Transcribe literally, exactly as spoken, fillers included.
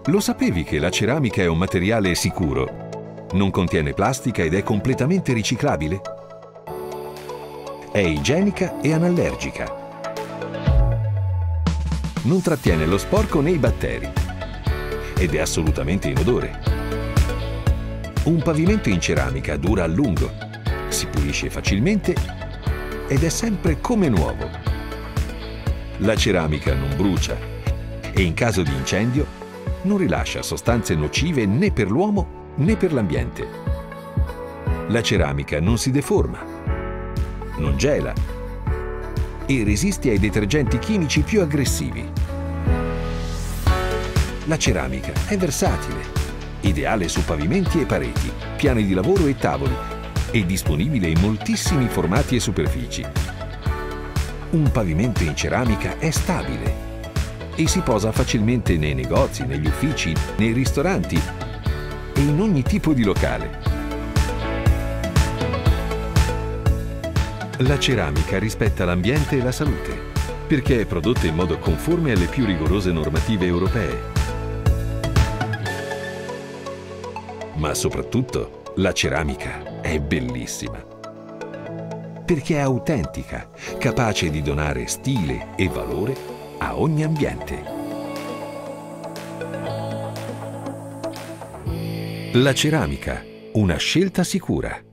Lo sapevi che la ceramica è un materiale sicuro? Non contiene plastica ed è completamente riciclabile? È igienica e anallergica. Non trattiene lo sporco né i batteri. Ed è assolutamente inodore. Un pavimento in ceramica dura a lungo, si pulisce facilmente ed è sempre come nuovo. La ceramica non brucia e in caso di incendio non rilascia sostanze nocive né per l'uomo né per l'ambiente. La ceramica non si deforma, non gela e resiste ai detergenti chimici più aggressivi. La ceramica è versatile, ideale su pavimenti e pareti, piani di lavoro e tavoli, e disponibile in moltissimi formati e superfici. Un pavimento in ceramica è stabile e si posa facilmente nei negozi, negli uffici, nei ristoranti e in ogni tipo di locale. La ceramica rispetta l'ambiente e la salute, perché è prodotta in modo conforme alle più rigorose normative europee. Ma soprattutto, la ceramica è bellissima, perché è autentica, capace di donare stile e valore a ogni ambiente. La ceramica, una scelta sicura.